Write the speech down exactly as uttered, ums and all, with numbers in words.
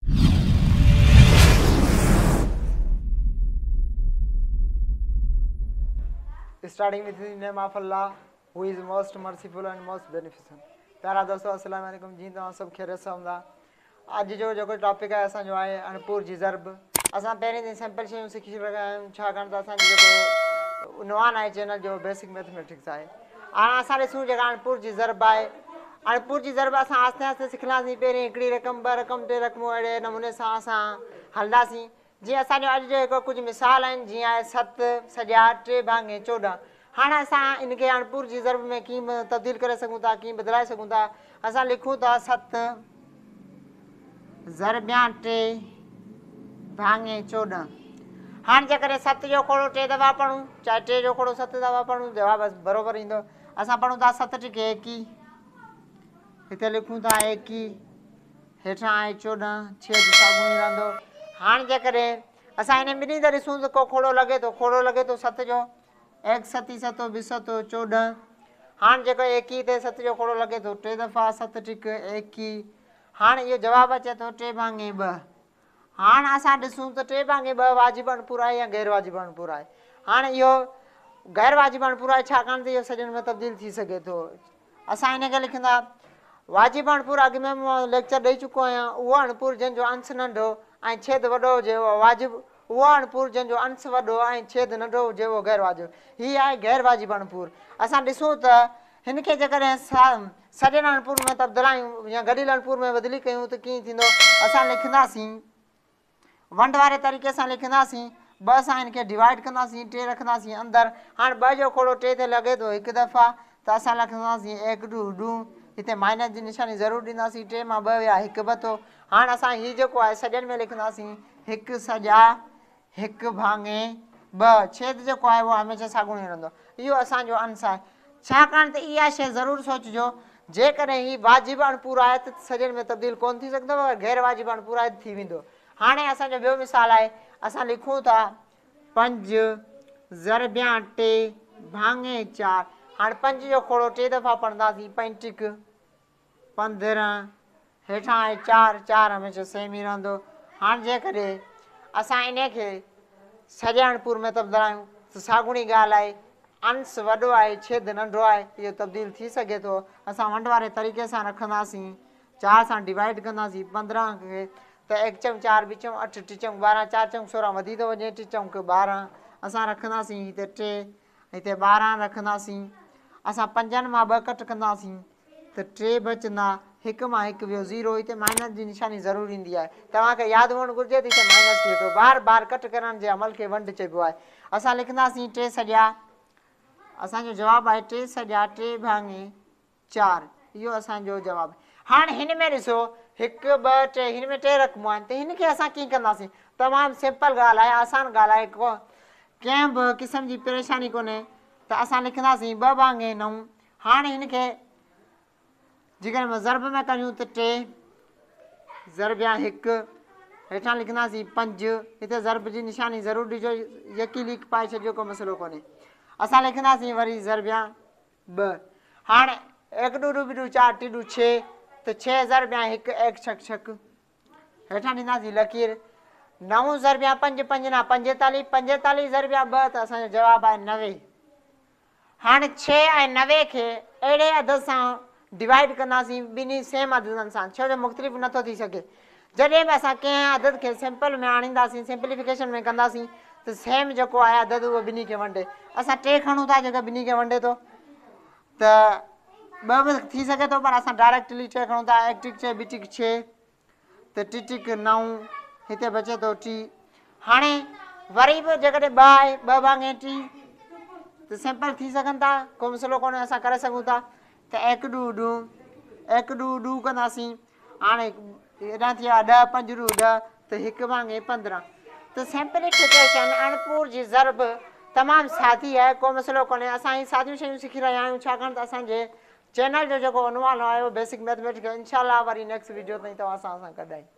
Starting with the name of Allah, who is most merciful and most beneficent. प्यारा दोस्तों अस्सलाम वालेकुम जी तव्हां सभु खैरियत सां हूंदा। अॼु जो जेको टॉपिक आहे असांजो आहे अणपुर जी ज़रब। असां पहिरीं दिन सिंपल शयूं सिखी रहिया आहियूं छाकाणि त असांजो जेको उनवान आहे चैनल जो बेसिक मैथमेटिक्स आहे। हाणे असां ॾिसूं जेका अणपुर जी ज़रब आहे, अणपुर जी ज़रब असां आहिस्ते आहिस्ते सिखंदासीं। पहिरीं हिकिड़ी रक़म ॿ रक़म टे रक़मूं अहिड़े नमूने सां असां हलंदासीं। जीअं असांजो अॼु जो हिकु कुझु मिसाल आहिनि, जीअं आहे सत सॼा टे भाङे चोॾहं। हाणे असां इनखे अणपुर जी ज़रब में कीअं तब्दील करे सघूं था, कीअं बदिलाए सघूं था। असां लिखूं था सत ज़रबिया टे भाङे चोॾहं। हाणे जेकॾहिं सत जो खोड़ो टे दफ़ा पढ़ूं, चाहे टे जो खोड़ो सत दफ़ा पढ़ूं, जवाबु बराबरि ईंदो। असां पढ़ूं था सत टिके एकी, हिते लिखूं था एकी, हेठां आहे चोॾहं, छेद साॻियो ई रहंदो। हाणे जेकॾहिं असां इन ॿिन्ही ते ॾिसूं त को खोड़ो लॻे थो, खोड़ो लॻे थो सत जो, एक सती सतो ॿिसतो चोॾहं। हाणे जेको एकी ते सत जो खोड़ो लॻे थो टे दफ़ा, सत टिक एकी। हाणे इहो जवाबु अचे थो टे भाङे ॿ। हाणे असां ॾिसूं त टे भाङे ॿ वाजिबु अणपुर आहे या गैर वाजिबु अणपुर आहे। हाणे इहो गैर वाजिबु अणपुर आहे छाकाणि त इहो सॼनि में तब्दील थी सघे थो। असां हिनखे लिखंदा वाजिबु अणपुर। अॻु में मां लेक्चर ॾेई चुको आहियां। उहो अणपुर जंहिंजो अंश नंढो ऐं छेद वॾो हुजे उहो वाजिबु, उहो अणपुर जंहिंजो अंश वॾो ऐं छेद नंढो हुजे उहो गैर वाजिबु। हीअ आहे गैर वाजिबु अणपुर। असां ॾिसूं त हिनखे जेकॾहिं सॼनि अणपुर में तब्दीलायूं या गॾियल अणपुर में बदिली कयूं त कीअं थींदो। असां लिखंदासीं वंड वारे तरीक़े सां लिखंदासीं। ॿ सां हिनखे डिवाइड कंदासीं, टे रखंदासीं अंदरि। हाणे ॿ जो खोड़ो टे ते लॻे थो हिकु दफ़ा, त असां लिखंदासीं एक डू डू, हिते माइनस जी निशानी ज़रूरु ॾींदासीं। टे मां ॿ विया हिकु ॿ थो। हाणे असां हीउ जेको आहे सॼनि में लिखंदासीं हिकु सॼा हिकु भाङे ॿ। छेद जेको आहे उहो हमेशह साॻियो ई रहंदो। इहो असांजो अंश आहे। छाकाणि त इहा शइ ज़रूरु सोचिजो, जेकॾहिं हीउ वाजिबु अणपुर आहे त सॼनि में तब्दील कोन थी सघंदो, गैर वाजिबु अणपुर आहे थी वेंदो। हाणे असांजो ॿियो मिसाल आहे। असां लिखूं था पंज ज़रबिया टे भाङे चारि। हाणे पंज जो खोड़ो टे दफ़ा पढ़ंदासीं, पंजटिक पंद्रहं, हेठां आहे चारि, चारि हमेशह सेम ई रहंदो। हाणे जेकॾहिं असां इनखे सॼे अणपुर में तब्दीलायूं त साॻिणी ॻाल्हि आहे, अंश वॾो आहे छेद नंढो आहे, इहो तब्दील थी सघे थो। असां वंड वारे तरीक़े सां रखंदासीं, चारि सां डिवाइड कंदासीं पंद्रहं खे, त एक चम चारि ॿी चम अठ टी चम ॿारहं, चारि चम सोरहं वधी थो वञे, टी चम ॿारहं। असां रखंदासीं हिते टे, हिते ॿारहं रखंदासीं। असां पंजनि मां ॿ कट कंदासीं त टे बचंदा, हिकु मां हिकु वियो ज़ीरो। हिते माइनस जी निशानी ज़रूरु ईंदी आहे, तव्हांखे यादि हुअणु घुरिजे त हिते माइनस थिए थो। बार बार कट करण जे अमल खे वंड चइबो आहे। असां लिखंदासीं टे सॼा, असांजो जवाबु आहे टे सॼा टे भाङे चारि। इहो असांजो जवाबु। हाणे हिन में ॾिसो हिकु ॿ टे, हिन में टे रक़मूं आहिनि, त हिनखे असां कीअं कंदासीं। तमामु सिंपल ॻाल्हि आहे, आसान ॻाल्हि आहे, को कंहिं बि क़िस्म जी परेशानी कोन्हे। त असां लिखंदासीं ॿ भाङे नव। हाणे हिनखे जेकॾहिं ज़रब में कयूं त टे ज़रबिया हिकु, हेठां लिखंदासीं पंज, हिते ज़रब जी निशानी ज़रूरु ॾिजो, यकी लीक पाए छॾियो, को मसइलो कोन्हे। असां लिखंदासीं वरी ज़रबिया ॿ। हाणे एक डू डू बि चारि टी डू छह, त छह ज़रबिया हिकु एक छक छक, हेठां ॾींदासीं लकीर। नव ज़रबिया पंज, पंज न पंजेतालीह, पंजेतालीह ज़रबिया ॿ, त असांजो जवाबु आहे नवे। हाणे छह ऐं नवे खे अहिड़े अदद सां डिवाइड कंदासीं, ॿिन्ही सेम अददनि सां, छो जो मुख़्तलिफ़ नथो थी सघे। जॾहिं बि असां कंहिं अदद खे सिंपल में आणींदासीं, सिंप्लीफिकेशन में कंदासीं, त सेम जेको आहे अदद उहो ॿिन्ही खे वंडे। असां टे खणूं था जेको ॿिन्ही खे वंडे थो, त ॿ बि थी सघे थो, पर असां डायरेक्टली टे खणूं था। एक टिक छह ॿी टिक छह, त टी टिक नव, हिते बचे थो टी। हाणे वरी बि जेकॾहिं ॿ आहे, ॿ भाङे टी, त सिंपल थी सघनि था, को मसइलो कोन्हे, असां करे सघूं था। त एक डू डू, एक डू डू कंदासीं। हाणे हेॾां थी विया ॾह, पंज डू ॾह, त हिकु भाङे पंद्रहं। त सिंप्लीफिकेशन अणपुर जी ज़रब तमामु सादी आहे, को मसइलो कोन्हे। असां ही सादियूं शयूं सिखी रहिया आहियूं, छाकाणि त असांजे चैनल जो जेको उनवान आहे उहो बेसिक मैथमेटिक्स। इंशाअल्लाह वरी नेक्स्ट वीडियो ताईं तव्हां सां असां कढाई।